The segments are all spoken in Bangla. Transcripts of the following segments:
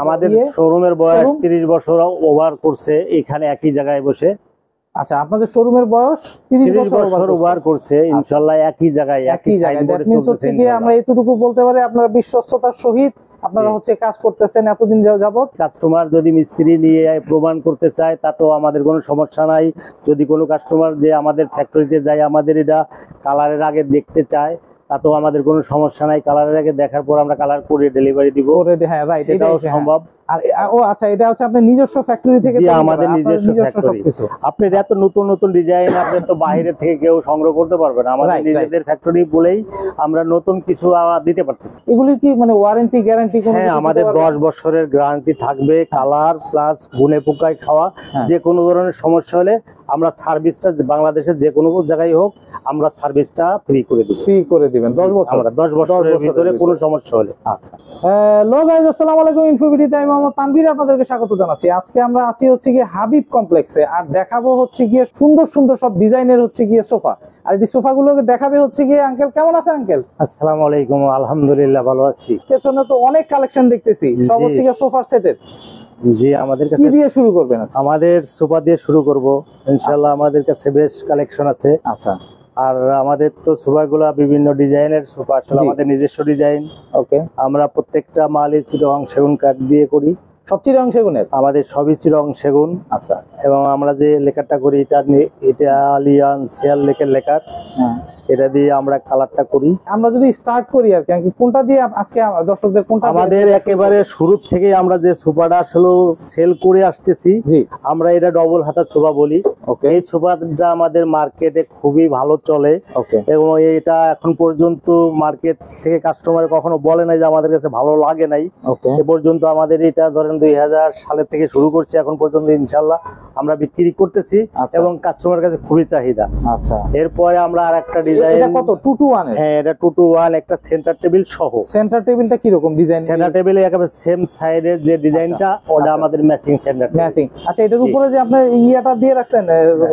আমাদের শোরুমের বয়স 30 বছর ওভার করছে এখানে একই জায়গায় বসে। আচ্ছা, আপনাদের শোরুমের বয়স 30 বছর ওভার করছে ইনশাআল্লাহ, একই জায়গায় একই সাইনবোর্ডে চলতেছে। আমরা এতটুকু বলতে পারি আপনারা বিশ্বস্ততার সহিত আপনারা হচ্ছে কাজ করতেছেন এতদিন যাবত। কাস্টমার যদি মিস্ত্রি নিয়ে প্রমাণ করতে চায় তাতেও আমাদের কোনো সমস্যা নাই। যদি কোনো কাস্টমার যে আমাদের ফ্যাক্টরিতে যায় আমাদের এটা কালারের আগে দেখতে চায় তাতেও আমাদের কোনো সমস্যা নাই। কালারের আগে দেখার পর আমরা কালার করে ডেলিভারি দিব। হ্যাঁ রাইট, এটাও সম্ভব। আর ও আচ্ছা, এটা হচ্ছে আপনার নিজস্ব ফ্যাক্টরি থেকে? আমাদের নিজস্ব ফ্যাক্টরি। আপনার এত নতুন নতুন ডিজাইন আপনার তো বাইরে থেকে কেউ সংগ্রহ করতে পারবে না, আমাদের নিজেদের ফ্যাক্টরি বলেই আমরা নতুন কিছু দিতে পারতেছি। এগুলির কি মানে ওয়ারেন্টি গ্যারান্টি? হ্যাঁ, আমাদের 10 বছরের গ্যারান্টি থাকবে। কালার প্লাস গুনে পোকায় খাওয়া যে কোনো ধরনের সমস্যা হলে আমরা সার্ভিসটা বাংলাদেশের যে কোনো জায়গায় হোক আমরা সার্ভিসটা ফ্রি করে দিব। ফ্রি করে দিবেন 10 বছর? আমরা 10 বছরের ভিতরে কোনো সমস্যা হলে। আচ্ছা, হ্যালো গাইস, আসসালামু আলাইকুম। ইনফোভিডিতে আমি মোহাম্মদ তানভীর আপনাদেরকে স্বাগত জানাচ্ছি। আজকে আমরা আছি হচ্ছে গিয়ে হাবিব কমপ্লেক্সে, আর দেখাবো হচ্ছে গিয়ে সুন্দর সুন্দর সব ডিজাইনের হচ্ছে গিয়ে সোফা। আর এই সোফাগুলোকে দেখাবে হচ্ছে গিয়ে আঙ্কেল। কেমন আছেন আঙ্কেল? আসসালামু আলাইকুম, আলহামদুলিল্লাহ ভালো আছি। পেছনে তো অনেক কালেকশন দেখতেছি, সব হচ্ছে গিয়ে সোফার সেটের। জি, আমাদের কাছে কি দিয়ে শুরু করবেন? আমাদের সোফা দিয়ে শুরু করব ইনশাআল্লাহ। আমাদের কাছে বেশ কালেকশন আছে। আচ্ছা, আর আমাদের তো সোফাগুলো বিভিন্ন ডিজাইনের সোফা, আসলে আমাদের নিজস্ব ডিজাইন। ওকে, আমরা প্রত্যেকটা মালই চিরং সেগুন কাঠ দিয়ে করি। সব চিরং সেগুনের? আমাদের সবই চিরং সেগুন। আচ্ছা, এবং আমরা যে লেকারটা করি এটা ইটালিয়ান শেয়ার লেকের লেকার, এটা দিয়ে আমরা কালারটা করি। আমরা যদি স্টার্ট করি আর কি, কোনটা দিয়ে আজকে দর্শকদের কোনটা? আমাদের একেবারে শুরু থেকে আমরা যে সোফাটা আসলে সেল করে আসতেছি, আমরা এটা ডবল হাতার সোফা বলি। এই সোফাটা আমাদের মার্কেটে খুবই ভালো চলে এবং এটা এখন পর্যন্ত মার্কেট থেকে কাস্টমার কখনো বলে নাই যে আমাদের কাছে ভালো লাগে নাই। এ পর্যন্ত আমাদের এটা ধরেন 2000 সালের থেকে শুরু করছি, এখন পর্যন্ত ইনশাআল্লাহ আমরা বিক্রি করতেছি এবং কাস্টমারের কাছে খুবই চাহিদা। আচ্ছা, এরপরে আমরা আরেকটা ডিজাইন। এটা কত? 2 to 1 এর? হ্যাঁ, এটা 2 to 1 একটা সেন্টার টেবিল সহ। সেন্টার টেবিলটা কি রকম ডিজাইন? সেন্টার টেবিলে একেবারে সেম সাইডের যে ডিজাইনটা ওটা আমাদের ম্যাচিং সেন্টার ম্যাচিং। আচ্ছা, এটার উপরে যে আপনি ইয়াটা দিয়ে রাখছেন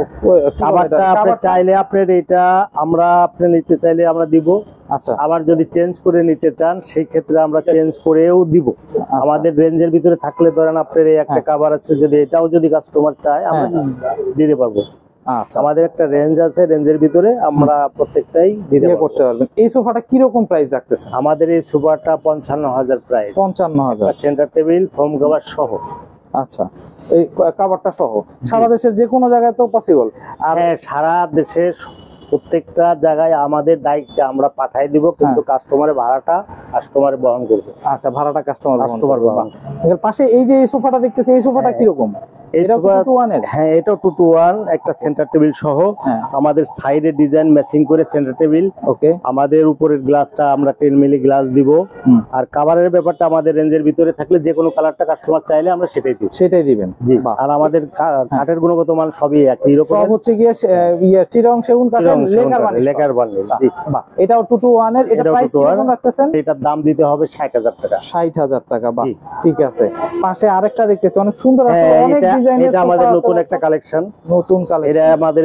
কভারটা, আপনি চাইলে আপনার এটা আমরা আপনি নিতে চাইলে আমরা দিব। আচ্ছা, আবার যদি চেঞ্জ করে নিতে চান সেই ক্ষেত্রে আমরা চেঞ্জ করেও দিব। আমাদের রেঞ্জের ভিতরে থাকলে ধরেন আপনার এই একটা কভার আছে, যদি এটাও যদি কাস্টমার চায় আমরা দিতে পারবো। আচ্ছা, আমাদের একটা রেঞ্জ আছে, রেঞ্জের ভিতরে আমরা প্রত্যেকটাই দিতে করতে পারবেন। এই সোফাটা কি রকম প্রাইস রাখতেছেন? আমাদের এই সোফাটা 55,000 price. 55,000 centre table foam cover সহ। আচ্ছা, এই কভারটা সহ সারা দেশের যে কোনো জায়গায় তো পসিবল? আর সারা দেশের প্রত্যেকটা জায়গায় আমাদের দায়িত্বে আমরা পাঠাই দিব, কিন্তু কাস্টমারের ভাড়াটা কাস্টমার বহন করবে। আচ্ছা, ভাড়াটা কাস্টমার বহন। এর পাশে এই যে এই সোফাটা দেখতেছি, এই সোফাটা কি রকম? হ্যাঁ, এটাও 2 to 1 একটা সেন্টার টেবিল সহ। আমাদের সাইডে ডিজাইন ম্যাচিং করে সেন্টার টেবিল। ওকে, আমাদের উপরের গ্লাসটা আমরা 10 মিলি গ্লাস দিব। আর কভারের ব্যাপারটা আমাদের রেঞ্জের ভিতরে থাকলে যে কোনো কালারটা কাস্টমার চাইলে আমরা সেটাই দিবেন। জি, আর আমাদের কাঠের গুণগত মান সবই একই রকম। সব হচ্ছে গিয়ে চিরং সেগুন কাঠের লেকার বার্নিশ। জি, বাহ, এটাও 2 to 1 এর। এটা প্রাইস কেমন রাখতেছেন? এটার দাম দিতে হবে 60,000 টাকা। 60,000 টাকা, বাহ, ঠিক আছে। পাশে আরেকটা দেখতেছি অনেক সুন্দর আছে, অনেক ডিজাইনের। এটা আমাদের নতুন একটা কালেকশন। নতুন কালেকশন, এটা আমাদের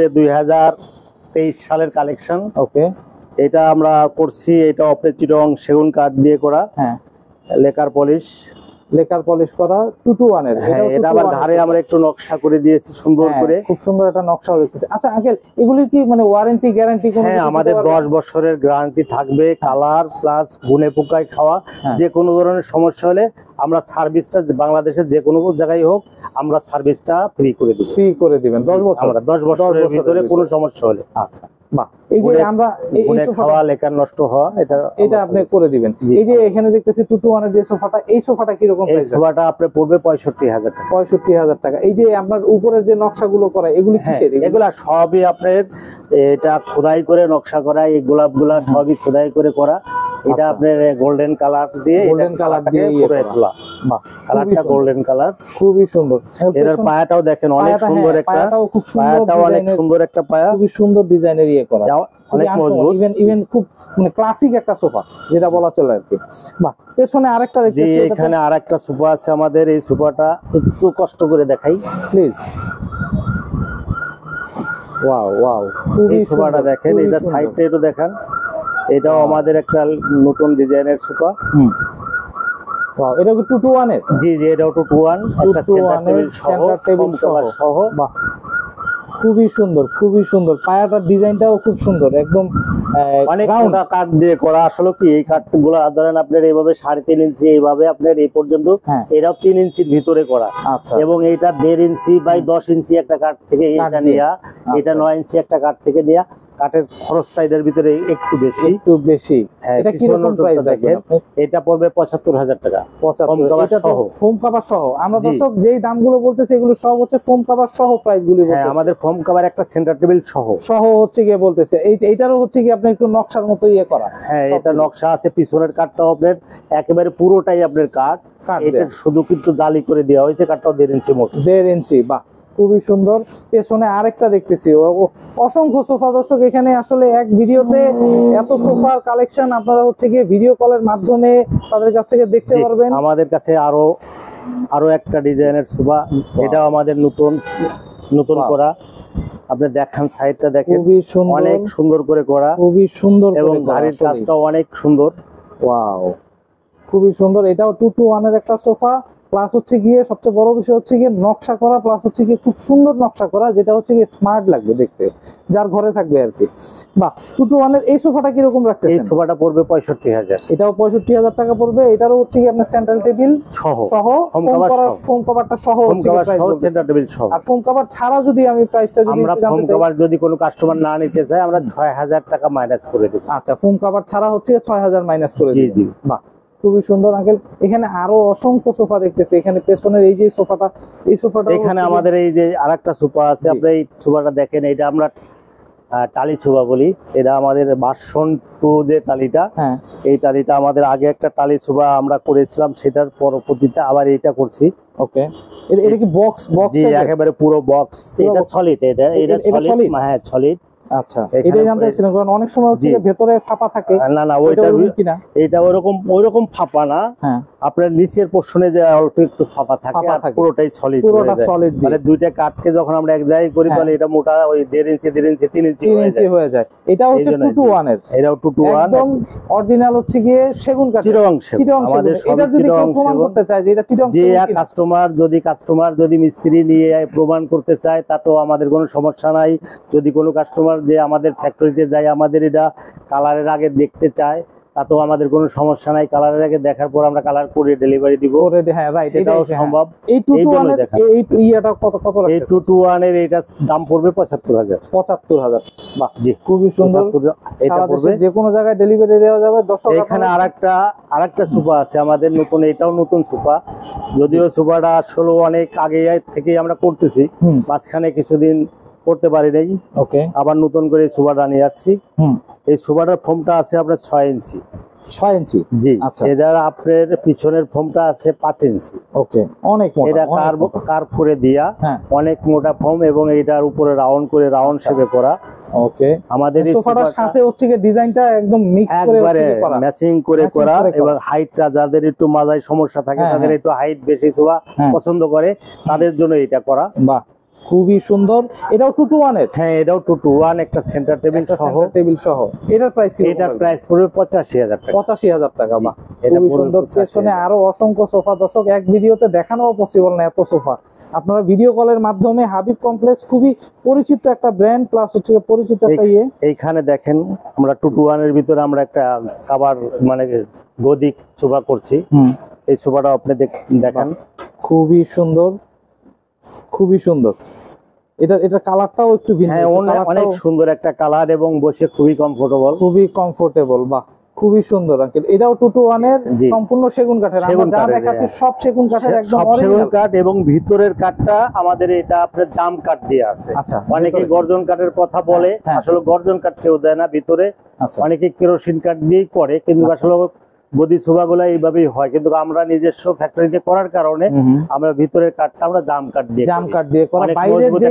2023 সালের কালেকশন। ওকে, এটা আমরা করছি, এটা অপরে চিরং সেগুন কাঠ দিয়ে করা। হ্যাঁ, লেকার পলিশ করা 2 to 1 এর। এটা আবার ধারে আমরা একটু নকশা করে দিয়েছি সুন্দর করে, খুব সুন্দর একটা নকশা দেখতেছি। আচ্ছা আঙ্কেল, এগুলির কি মানে ওয়ারেন্টি গ্যারান্টি? হ্যাঁ, আমাদের 10 বছরের গ্যারান্টি থাকবে। কালার প্লাস গুনে পোকায় খাওয়া যে কোনো ধরনের সমস্যা হলে আমরা সার্ভিসটা বাংলাদেশের যে কোনো জায়গায় হোক আমরা সার্ভিসটা ফ্রি করে দিবেন 10 বছর। আমরা 10 বছরের ভিতরে কোনো সমস্যা হলে। আচ্ছা, বাহ, এই যে আমরা এই সোফা লেকার নষ্ট হওয়া এটা আপনি করে দিবেন। এই যে এখানে দেখতেছি 2 to 1 এর যে সোফাটা, এই সোফাটা কি রকম প্রাইস? এই সোফাটা আপনি পড়বে 65,000 টাকা। 65,000 টাকা। এই যে আপনার উপরের যে নকশাগুলো করা এগুলি কিসের? এগুলা সবই আপনার এটা খোদাই করে নকশা করা, এই গোলাপগুলা সবই খোদাই করে করা। এটা আপনার গোল্ডেন কালার দিয়ে পুরো তোলা। বাহ, কালারটা গোল্ডেন কালার, খুবই সুন্দর। এর পায়াটাও দেখেন অনেক সুন্দর একটা, পায়াটাও অনেক সুন্দর একটা পায়া, খুবই সুন্দর ডিজাইনের করা, অনেক মজবুত। ইভেন খুব মানে ক্লাসিক একটা সোফা যেটা বলা চলে আর কি। বাহ, পেছনে আরেকটা দেখছি, এখানে আরেকটা সোফা আছে আমাদের। এই সোফাটা একটু কষ্ট করে দেখাই প্লিজ। ওয়াও ওয়াও, এই সোফাটা দেখেন, এটা সাইডটা একটু দেখান। এটাও আমাদের একটা নতুন ডিজাইনের সোফা। এটা কি 2 to 1 এর? জি জি, এটাও 2 to 1 একটা সেন্টার টেবিল সহ বাহ খুবই সুন্দর, খুবই সুন্দর। পায়াটার ডিজাইনটাও খুব সুন্দর, একদম অনেক মোটা কাঠ দিয়ে করা। আসলে কি এই কাঠগুলো ধরেন আপনার এইভাবে 3.5 ইঞ্চি এইভাবে আপনার এই পর্যন্ত, এটাও 3 ইঞ্চির ভিতরে করা। আচ্ছা, এবং এইটা 1.5 ইঞ্চি বাই 10 ইঞ্চি একটা কাঠ থেকে এটা নেয়া, এটা 9 ইঞ্চি একটা কাঠ থেকে নেয়া। কাঠের খরচটা এটার ভিতরে একটু বেশি। এটা কি রকম প্রাইস দেখেন? এটা পড়বে 75,000 টাকা ফোম কভার সহ। ফোম কভার সহ। আমরা দর্শক যেই দামগুলো বলতেছি এগুলো সব হচ্ছে ফোম কভার সহ প্রাইসগুলি বলতেছি। হ্যাঁ, আমাদের ফোম কভার একটা সেন্টার টেবিল সহ হচ্ছে গিয়ে বলতেছে। এইটারও হচ্ছে কি আপনি একটু নকশার মতো ইয়ে করা। হ্যাঁ, এটা নকশা আছে। পিছনের কাঠটাও আপনার একেবারে পুরোটাই আপনার কাঠ। এটা শুধু কিন্তু জালি করে দেওয়া হয়েছে। কাঠটাও 1.5 ইঞ্চি মোটা। 1.5 ইঞ্চি, বাহ খুবই সুন্দর। পেছনে আরেকটা দেখতেছি, অসংখ্য সোফা। দর্শক এখানে আসলে এক ভিডিওতে এত সোফার কালেকশন আপনারা হচ্ছে গিয়ে ভিডিও কলের মাধ্যমে তাদের কাছ থেকে দেখতে পারবেন। আমাদের কাছে আরো একটা ডিজাইনের সোফা, এটাও আমাদের নতুন করা। আপনি দেখেন সাইডটা দেখেন, খুবই সুন্দর, অনেক সুন্দর করে করা, খুবই সুন্দর এবং গাড়ির কাজটাও অনেক সুন্দর। ওয়াও, খুবই সুন্দর। এটাও 2 to 1 এর একটা সোফা। প্লাস হচ্ছে গিয়ে সবচেয়ে বড় বিষয় হচ্ছে গিয়ে নকশা করা, প্লাস হচ্ছে গিয়ে খুব সুন্দর নকশা করা, যেটা হচ্ছে গিয়ে স্মার্ট লাগবে দেখতে, যার ঘরে থাকবে আর কি। বাহ, 2 to 1 এর এই সোফাটা কিরকম রাখতেছেন? এই সোফাটা পড়বে 65,000। এটাও 65,000 টাকা পড়বে। এটারও হচ্ছে গিয়ে আপনার সেন্ট্রাল টেবিল সহ ফোম কভারটা সহ সেন্টার টেবিল সহ। আর ফোম কভার ছাড়া যদি আমি প্রাইসটা যদি আমরা ফোম কভার যদি কোনো কাস্টমার না নিতে চায়, আমরা 6,000 টাকা মাইনাস করে দেব। আচ্ছা, ফোম কভার ছাড়া হচ্ছে 6,000 মাইনাস করে দেব। জি জি, বাহ খুবই সুন্দর আঙ্কেল। এখানে আরো অসংখ্য সোফা দেখতেছি। এখানে পেছনের এই যে সোফাটা, এই সোফাটা এখানে আমাদের এই যে আরেকটা সোফা আছে, আপনি এই সোফাটা দেখেন। এটা আমরা টালি সোফা বলি। এটা আমাদের ভার্সন 2 যে টালিটা, এই টালিটা আমাদের আগে একটা টালি সোফা আমরা করেছিলাম, সেটার পরবর্তীতে আবার এইটা করছি। ওকে, এটা কি বক্স? জি, একেবারে পুরো বক্স। এটা সলিড, এটা সলিড। হ্যাঁ, সলিড। আচ্ছা, এটাই জানতে চাইছিলাম, কারণ অনেক সময় হচ্ছে ভেতরে ফাঁপা থাকে। না, এটা ওইরকম ফাঁপা না। আপনার নিচের পোরশনে যে অল্প একটু ফাঁপা থাকে, আর পুরোটাই সলিড। মানে দুইটা কাঠকে যখন আমরা এক জায়গায় করি, তাহলে এটা মোটা ওই 1.5 ইঞ্চি 3 ইঞ্চি হয়ে যায়। এটা হচ্ছে 2 to 1 এর। এটাও 2 to 1 একদম অরিজিনাল হচ্ছে গিয়ে সেগুন কাঠ, চিটাগং সেগুন। আমাদের এটা যদি কেউ প্রমাণ করতে চায় যে এটা চিটাগং সেগুন, যে কাস্টমার যদি মিস্ত্রি নিয়ে প্রমাণ করতে চায়, তাতেও আমাদের কোনো সমস্যা নাই। যদি কোনো কাস্টমার যে আমাদের ফ্যাক্টরিতে যায়, আমাদের এটা কালারের আগে দেখতে চায়, তাতেও আমাদের কোনো সমস্যা নাই। কালারের আগে দেখার পর আমরা কালার করে ডেলিভারি দিব। হ্যাঁ রাইট, এটাও সম্ভব। এই 2 to 1 এর এই ইয়াটা কত রাখছেন? এই 2 to 1 এর এটা দাম পড়বে 75,000। 75,000, বাহ জি, খুবই সুন্দর। এটা পড়বে যে কোনো জায়গায় ডেলিভারি দেওয়া যাবে। দর্শক এখানে আরেকটা সোফা আছে আমাদের নতুন, এটাও নতুন সোফা। যদিও সোফাটা আসলে অনেক আগে থেকেই আমরা করতেছি, মাঝখানে কিছুদিন করতে পারি নাই। ওকে, আবার নতুন করে সোফাটা নিয়ে আসছি। এই সোফাটার ফোমটা আছে আপনার 6 ইঞ্চি। 6 ইঞ্চি, জি। এটার আপনার পিছনের ফোমটা আছে 5 ইঞ্চি। ওকে, অনেক মোটা। এটা কার্ভ করে দিয়া, অনেক মোটা ফোম, এবং এটার উপরে রাউন্ড করে রাউন্ড শেপে করা। ওকে, আমাদের এই সোফাটার সাথে হচ্ছে কি ডিজাইনটা একদম মিক্স করে করা, ম্যাচিং করে করা। এবং হাইটটা যাদের একটু মাঝায় সমস্যা থাকে, তাদের একটু হাইট বেশি সোফা পছন্দ করে, তাদের জন্য এটা করা। বাহ, খুবই সুন্দর। এটাও 2 to 1 এর? হ্যাঁ, এটাও 2 to 1 একটা সেন্টার টেবিল সহ। এটার প্রাইস কি? এটার প্রাইস পড়বে 85,000 টাকা। 85,000 টাকা, বাহ খুবই সুন্দর। পেছনে আরো অসংখ্য সোফা। দর্শক এক ভিডিওতে দেখানো পসিবল না এত সোফা। আপনারা ভিডিও কলের মাধ্যমে হাবিব কমপ্লেক্স খুবই পরিচিত একটা ব্র্যান্ড, প্লাস হচ্ছে পরিচিত একটা এইখানে দেখেন আমরা 2 to 1 এর ভিতরে আমরা একটা কভার মানে গদিক সোফা করছি। এই সোফাটা আপনি দেখেন, খুবই সুন্দর, খুবই সুন্দর। এটা কালারটাও একটু ভিন্ন। হ্যাঁ, অনেক সুন্দর একটা কালার, এবং বসে খুবই কমফোর্টেবল। বাহ, খুবই সুন্দর আঙ্কেল। এটাও 2 to 1 এর, সম্পূর্ণ সেগুন কাঠের। আমরা যা দেখাচ্ছি সব সেগুন কাঠের, একদম সেগুন কাঠ। এবং ভিতরের কাঠটা আমাদের এটা আপনার জাম কাঠ দিয়ে আছে। আচ্ছা, অনেকে গর্জন কাঠের কথা বলে, আসলে গর্জন কাঠ কেউ দেয় না ভিতরে। অনেকে কেরোসিন কাঠ দিয়েই করে, কিন্তু আসলে গদি সোফা গুলা এইভাবেই হয়। কিন্তু আমরা নিজস্ব ফ্যাক্টরিতে করার কারণে আমরা ভিতরের কাঠটা আমরা জাম কাঠ দিয়ে করা। বাইরের যে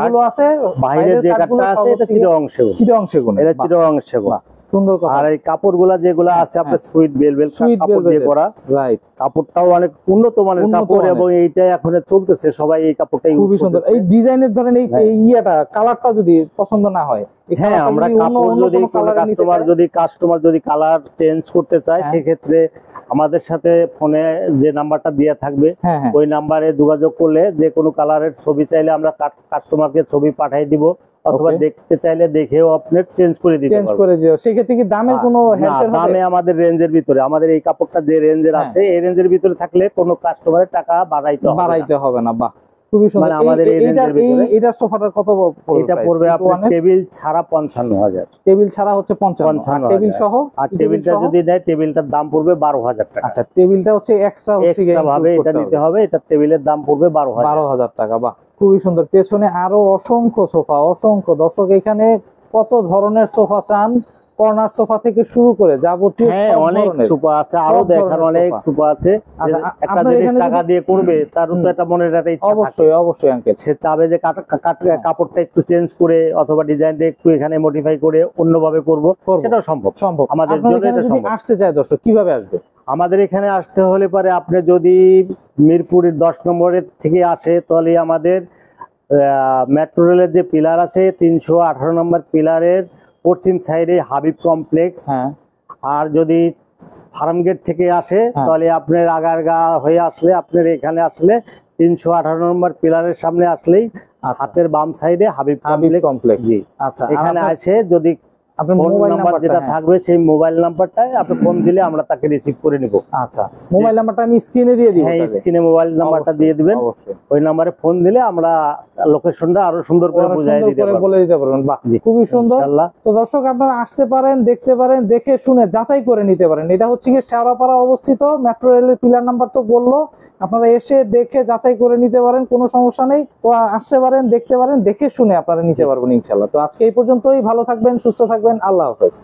কাঠটা আছে এটা চিটাগং সেগুন। এটা চিটাগং সেগুন, সুন্দর। আর এই কাপড়গুলা যেগুলা আছে আপনার সুইট বেলভেট কাপড় দিয়ে করা। রাইট, কাপড়টাও অনেক উন্নত মানের কাপড়, এবং এইটা এখন চলতেছে, সবাই এই কাপড়টাই খুবই সুন্দর। এই ডিজাইনের ধরেন এই ইয়াটা কালারটা যদি পছন্দ না হয়, হ্যাঁ, আমরা কাপড় যদি কাস্টমার যদি কালার চেঞ্জ করতে চায় সেক্ষেত্রে আমাদের সাথে ফোনে যে নাম্বারটা দেওয়া থাকবে ওই নাম্বারে যোগাযোগ করলে যে কোনো কালারের ছবি চাইলে আমরা কাস্টমারকে ছবি পাঠিয়ে দিব, অথবা দেখতে চাইলে দেখেও আপনি চেঞ্জ করে দিতে পারবেন। সেক্ষেত্রে কি দামের কোনো দামে আমাদের রেঞ্জের ভিতরে, আমাদের এই কাপড়টা যে রেঞ্জের আছে এই রেঞ্জের ভিতরে থাকলে কোনো কাস্টমারের টাকা বাড়াইতে হবে না। বাহ, খুবই সুন্দর। আমাদের এই রেঞ্জের ভিতরে এটার সোফাটার কত পড়বে? এটা পড়বে আপনার টেবিল ছাড়া 55,000। টেবিল ছাড়া হচ্ছে 55,000, টেবিল সহ। আর টেবিলটা যদি নেয় টেবিলটার দাম পড়বে 12,000 টাকা। আচ্ছা, টেবিলটা হচ্ছে এক্সট্রা ভাবে এটা নিতে হবে, এটা টেবিলের দাম পড়বে 12,000 টাকা। বাহ, খুবই সুন্দর। পেছনে আরো অসংখ্য সোফা, অসংখ্য। দর্শক এখানে কত ধরনের সোফা চান, কর্নার সোফা থেকে শুরু করে যাবতীয় অনেক সোফা আছে, আরো দেখার অনেক সোফা আছে। একটা জিনিস টাকা দিয়ে করবে তার তো একটা মনের একটা ইচ্ছা থাকে। অবশ্যই অবশ্যই আঙ্কেল, সে চাবে যে কাপড়টা একটু চেঞ্জ করে অথবা ডিজাইনটা একটু এখানে মডিফাই করে অন্যভাবে করব, সেটাও সম্ভব। আমাদের জন্য এটা সম্ভব। আসতে চায় দর্শক কিভাবে আসবে? আমাদের এখানে আসতে হলে পরে আপনি যদি মিরপুরের 10 নম্বরের থেকে আসে তাহলে আমাদের মেট্রো রেলের যে পিলার আছে 318 নম্বর পিলারের পশ্চিম সাইডে হাবিব কমপ্লেক্স। আর যদি ফার্ম গেট থেকে আসে তাহলে আপনার আগারগা হয়ে আসলে আপনার এখানে আসলে 318 নম্বর পিলারের সামনে আসলেই হাতের বাম সাইডে হাবিব কমপ্লেক্স। জি, আচ্ছা, এখানে আসে যদি আপনার মোবাইল নাম্বার যেটা থাকবে সেই মোবাইল নাম্বারটায় আপনি ফোন দিলে আমরা তাকে রিসিভ করে নিব। আচ্ছা, মোবাইল নাম্বারটা আমি স্ক্রিনে দিয়ে দিব। হ্যাঁ, স্ক্রিনে মোবাইল নাম্বারটা দিয়ে দিবেন। ওই নম্বরে ফোন দিলে আমরা লোকেশনটা আরো সুন্দর করে বুঝিয়ে দিতে পারবো, বলে দিতে পারবেন। বাহ, খুবই সুন্দর। তো দর্শক আপনারা আসতে পারেন, দেখতে পারেন, দেখে শুনে যাচাই করে নিতে পারেন। এটা হচ্ছে কি শেওড়াপাড়া অবস্থিত, মেট্রো রেলের পিলার নাম্বার তো বললো। আপনারা এসে দেখে যাচাই করে নিতে পারেন, কোনো সমস্যা নেই। তো আসতে পারেন, দেখতে পারেন, দেখে শুনে আপনারা নিতে পারবেন ইনশাআল্লাহ। তো আজকে এই পর্যন্তই। ভালো থাকবেন, সুস্থ থাকবেন, আল্লাহ হাফেজ।